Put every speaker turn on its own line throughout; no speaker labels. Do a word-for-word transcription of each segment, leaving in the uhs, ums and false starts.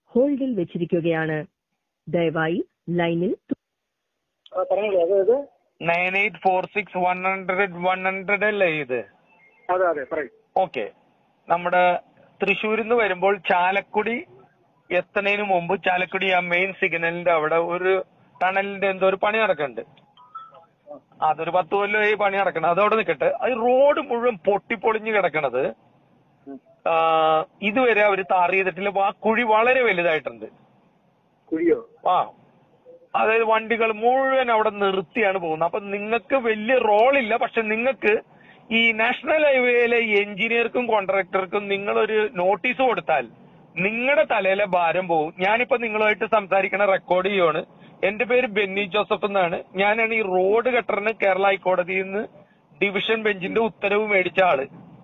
ഹോൾഡിൽ വെച്ചിരിക്കുകയാണ്. ദയവായി ലൈനിൽ
nine eight four six one hundred one hundred അല്ലേ ഇത്?
അതെ അതെ പറയും.
ഓക്കെ. നമ്മുടെ തൃശ്ശൂരിൽ നിന്ന് വരുമ്പോൾ ചാലക്കുടി എത്തുന്നതിന് മുമ്പ് ചാലക്കുടി ആ മെയിൻ സിഗ്നലിന്റെ അവിടെ ഒരു ടണലിന്റെ എന്തോ ഒരു പണി നടക്കുന്നുണ്ട്. അതൊരു പത്ത് കൊല്ലമായി പണി നടക്കണം. അതവിടെ നിൽക്കട്ടെ. അത് റോഡ് മുഴുവൻ പൊട്ടിപ്പൊളിഞ്ഞ് കിടക്കണത് ഇതുവരെ അവർ താർ ചെയ്തിട്ടില്ല. ആ കുഴി വളരെ വലുതായിട്ടുണ്ട്.
കുഴിയോ? ആ,
അതായത് വണ്ടികൾ മുഴുവൻ അവിടെ നിർത്തിയാണ് പോകുന്നത്. അപ്പൊ നിങ്ങൾക്ക് വലിയ റോളില്ല. പക്ഷെ നിങ്ങൾക്ക് ഈ നാഷണൽ ഹൈവേയിലെ എഞ്ചിനീയർക്കും കോൺട്രാക്ടർക്കും നിങ്ങളൊരു നോട്ടീസ് കൊടുത്താൽ നിങ്ങളുടെ തലയിലെ ഭാരം പോകും. ഞാനിപ്പോ നിങ്ങളുമായിട്ട് സംസാരിക്കണ റെക്കോർഡ് ചെയ്യുവാണ്. എന്റെ പേര് ബെന്നി ജോസഫ് എന്നാണ്. ഞാനാണ് ഈ റോഡ് കട്ടറിന് കേരള ഹൈക്കോടതിയിൽ നിന്ന് ഡിവിഷൻ ബെഞ്ചിന്റെ ഉത്തരവ് മേടിച്ച ആള്.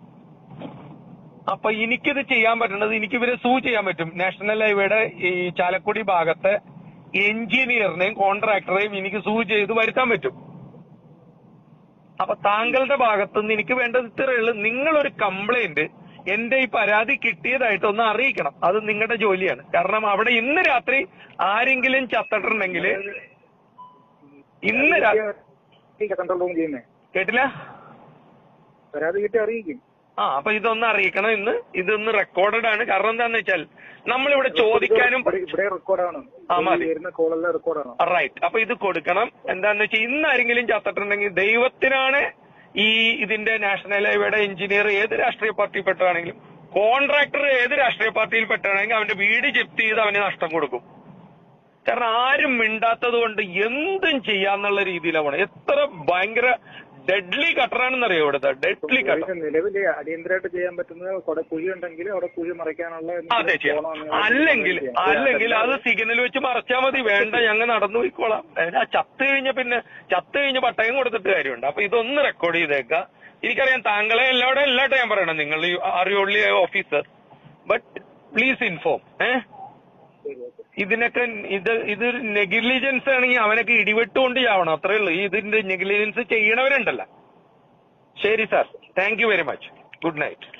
അപ്പൊ എനിക്കിത് ചെയ്യാൻ പറ്റുന്നത്, എനിക്ക് ഇവരെ സൂ ചെയ്യാൻ പറ്റും. നാഷണൽ ഹൈവേയുടെ ഈ ചാലക്കുടി ഭാഗത്തെ എഞ്ചിനീയറിനെയും കോൺട്രാക്ടറെയും എനിക്ക് സൂ ചെയ്ത് വരുത്താൻ പറ്റും. അപ്പൊ താങ്കളുടെ ഭാഗത്തുനിന്ന് എനിക്ക് വേണ്ടത് ഇത്രയേ ഉള്ളൂ. നിങ്ങളൊരു കംപ്ലൈന്റ് എന്റെ ഈ പരാതി കിട്ടിയതായിട്ട് ഒന്ന് അറിയിക്കണം. അത് നിങ്ങളുടെ ജോലിയാണ്. കാരണം അവിടെ ഇന്ന് രാത്രി ആരെങ്കിലും ചത്തിട്ടുണ്ടെങ്കിൽ ഇന്ന് കേട്ടില്ല
പരാതി കിട്ടി അറിയിക്കും.
ആ അപ്പൊ ഇതൊന്ന് അറിയിക്കണം. ഇന്ന് ഇതൊന്ന് റെക്കോർഡഡ് ആണ്. കാരണം എന്താന്ന് വെച്ചാൽ നമ്മളിവിടെ ചോദിക്കാനും റൈറ്റ്. അപ്പൊ ഇത് കൊടുക്കണം. എന്താന്ന് വെച്ചാൽ ഇന്ന് ആരെങ്കിലും ചത്തിട്ടുണ്ടെങ്കിൽ ദൈവത്തിനാണ് ഈ ഇതിന്റെ നാഷണൽ ഹൈവേയുടെ എഞ്ചിനീയർ ഏത് രാഷ്ട്രീയ പാർട്ടിയിൽപ്പെട്ടാണെങ്കിലും കോൺട്രാക്ടർ ഏത് രാഷ്ട്രീയ പാർട്ടിയിൽപ്പെട്ടാണെങ്കിൽ അവന്റെ വീട് ജപ്തി ചെയ്ത് അവന് നഷ്ടം കൊടുക്കും. കാരണം ആരും മിണ്ടാത്തത് കൊണ്ട് എന്തും ചെയ്യാന്നുള്ള രീതിയിലാണ്. എത്ര ഭയങ്കര ഡെഡ്ലി കട്ടറാണെന്നറിയോ ഇവിടുത്തെ ഡെഡ്ലി കട്ടർ.
നിലവിൽ അടിയന്തരമായിട്ട് ചെയ്യാൻ പറ്റുന്നത് കുഴി ഉണ്ടെങ്കിൽ അവിടെ കുഴി മറയ്ക്കാനുള്ള
അതെ ചെയ്യാം. അല്ലെങ്കിൽ അല്ലെങ്കിൽ അത് സിഗ്നൽ വെച്ച് മറച്ചാൽ മതി. വേണ്ട, ഞങ്ങൾ നടന്നു പോയിക്കോളാം. ആ ചത്ത് കഴിഞ്ഞ പിന്നെ ചത്ത് കഴിഞ്ഞ പട്ടയം കൊടുത്തിട്ട് കാര്യമുണ്ട്. അപ്പൊ ഇതൊന്ന് റെക്കോർഡ് ചെയ്തേക്കാം. എനിക്കറിയാം താങ്കളെ എല്ലാവരും എല്ലാവരും ഞാൻ പറയണം, നിങ്ങൾ are you only officer, but please inform. ഏഹ് ഇതിനൊക്കെ ഇത് ഇതൊരു നെഗ്ലിജൻസ് ആണെങ്കിൽ അവനൊക്കെ ഇടിവെട്ടുകൊണ്ട് ചാവണം. അത്രേ ഉള്ളൂ. ഇതിന്റെ നെഗ്ലിജൻസ് ചെയ്യണവരുണ്ടല്ലോ. ശരി sir, thank you very much. Good night.